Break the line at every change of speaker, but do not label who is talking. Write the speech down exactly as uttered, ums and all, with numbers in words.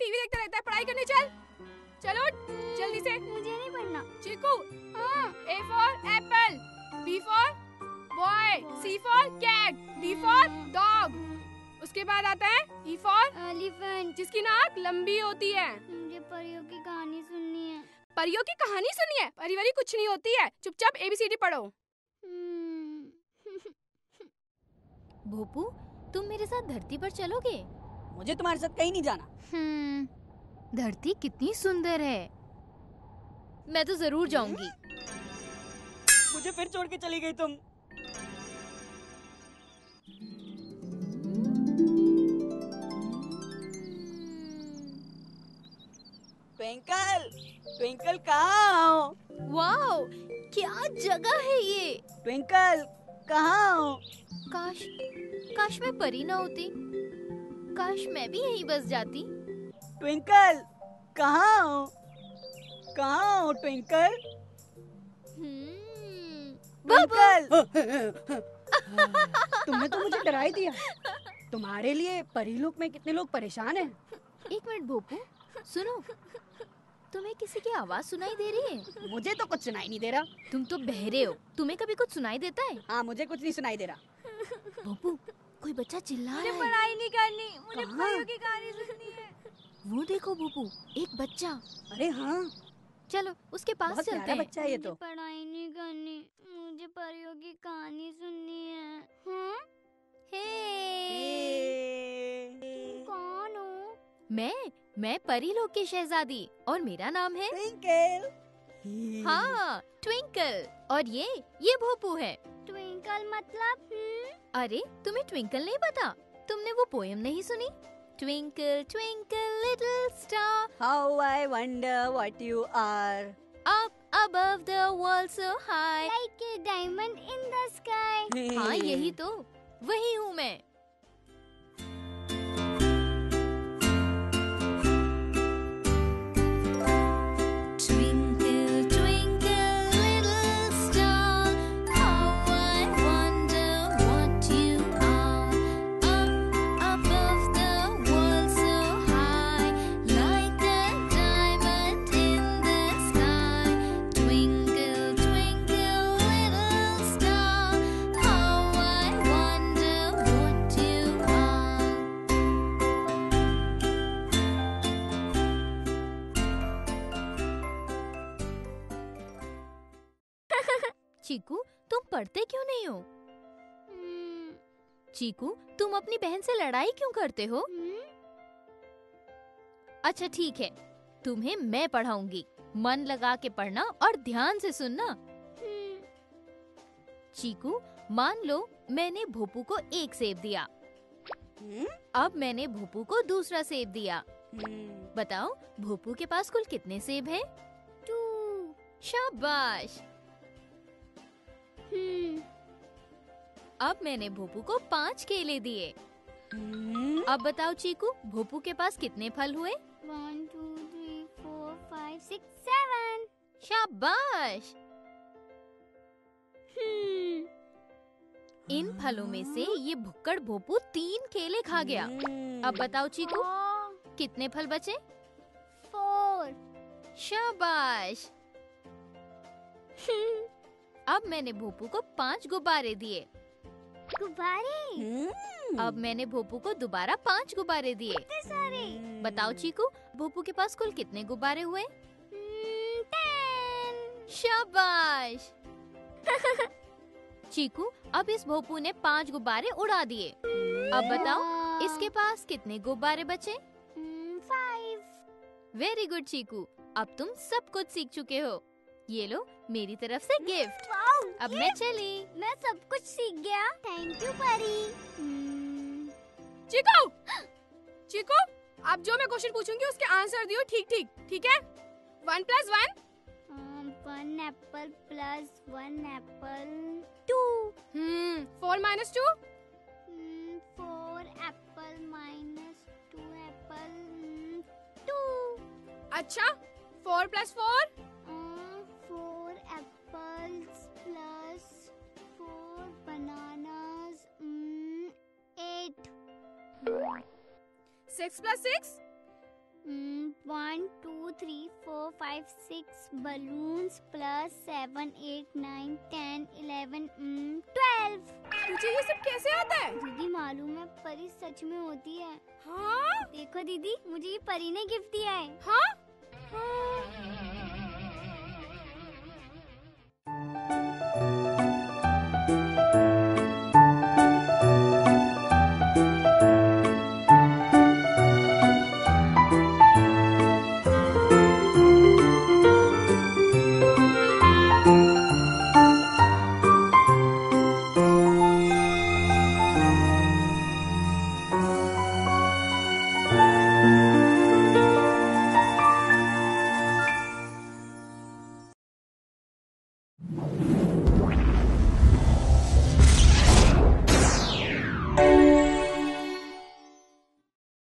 TV देखता रहता है, पढ़ाई करने चल। चलो जल्दी से।
मुझे नहीं पढ़ना।
चीकू, A for apple, B for boy, C for cat, D for dog। उसके बाद आता है E for
एलिफेंट,
जिसकी नाक लंबी होती है।
मुझे परियों की कहानी सुननी है।
परियों की कहानी सुनी है? परी वरी कुछ नहीं होती है, चुपचाप A B C D पढ़ो।
भोपू, तुम मेरे साथ धरती पर चलोगे?
मुझे तुम्हारे साथ कहीं नहीं जाना।
हम्म, धरती कितनी सुंदर है। मैं तो जरूर जाऊंगी।
मुझे फिर छोड़ के चली गई तुम। ट्विंकल, ट्विंकल कहाँ हो?
वाओ, क्या जगह है ये।
ट्विंकल कहाँ हो?
काश, काश मैं परी ना होती। काश मैं भी यहीं बस जाती।
ट्विंकल कहाँ हो? कहाँ हो ट्विंकल? ट्विंकल, तुमने तो मुझे डरा ही दिया। तुम्हारे लिए परीलोक में कितने लोग परेशान हैं।
एक मिनट भोपू, सुनो, तुम्हें किसी की आवाज सुनाई दे रही है?
मुझे तो कुछ सुनाई नहीं दे रहा।
तुम तो बहरे हो, तुम्हें कभी कुछ सुनाई देता है?
हाँ, मुझे कुछ नहीं सुनाई दे रहा।
भोपू, कोई बच्चा चिल्ला रहा है।
पढ़ाई नहीं करनी, मुझे
कहाँ?
परियों की कहानी सुननी है।
वो देखो भोपू, एक बच्चा।
अरे हाँ,
चलो उसके पास
बहुत
चलते
प्यारा
हैं।
बच्चा है ये तो।
मुझे पढ़ाई नहीं करनी, मुझे परियों की कहानी सुननी है।
हम्म, हे,
कौन हो?
मैं मैं परीलोक की शहजादी और मेरा नाम है
ट्विंकल।
हाँ, ट्विंकल। और ये ये भोपू है।
ट्विंकल मतलब?
अरे तुम्हें ट्विंकल नहीं पता? तुमने वो पोयम नहीं सुनी? Twinkle twinkle little star,
How I wonder what you are.
up above the world so high.
Like a diamond in the sky.
हाँ, यही तो, वही हूँ मैं। Twinkle twinkle little star, how I wonder what you are. Up above the world so high, like a diamond in the sky. Twinkle twinkle little star, how I wonder what you are. चीकू, तुम पढ़ते क्यों नहीं हो? चीकू, तुम अपनी बहन से लड़ाई क्यों करते हो? अच्छा ठीक है, तुम्हें मैं पढ़ाऊंगी। मन लगा के पढ़ना और ध्यान से सुनना। चीकू, मान लो मैंने भोपू को एक सेब दिया।
हम्म?
अब मैंने भोपू को दूसरा सेब दिया।
हम्म,
बताओ भोपू के पास कुल कितने सेब हैं?
टू।
शाबाश। अब मैंने भोपू को पाँच केले दिए।
हम्म,
अब बताओ चीकू, भोपू के पास कितने फल हुए?
One two three four five six seven.
शाबाश। इन फलों में से ये भुक्कड़ भोपू तीन केले खा गया।
हम्म।
अब बताओ चीकू, कितने फल बचे?
फोर।
शाबाश। अब मैंने भोपू को पांच गुब्बारे दिए।
गुब्बारे?
हम्म,
अब मैंने भोपू को दोबारा पांच गुब्बारे दिए।
कितने सारे?
हम्म।
बताओ चीकू, भोपू के पास कुल कितने गुब्बारे हुए?
टेन।
शाबाश। चीकू, अब इस भोपू ने पांच गुब्बारे उड़ा दिए। अब बताओ इसके पास कितने गुब्बारे बचे?
फाइव।
वेरी गुड चीकू, अब तुम सब कुछ सीख चुके हो। ये लो मेरी तरफ से गिफ्ट।
वाओ,
अब मैं चली।
मैं सब कुछ सीख गया। थैंक यू परी।
चीकू, चीकू, अब जो मैं क्वेश्चन पूछूंगी उसके आंसर दियो ठीक ठीक, ठीक है? One plus one?
One apple plus one apple two.
Hmm, four minus two?
Four apple minus two apple two.
अच्छा, four plus four?
Four apples plus four bananas eight.
Six plus six?
One two three four five six balloons plus seven eight nine ten eleven twelve.
तुझे ये सब कैसे आता है?
दीदी मालूम है, परी सच में होती है।
हाँ
देखो दीदी, मुझे ये परी ने गिफ्ट दिया है।
हाँ, हाँ।
Thank you.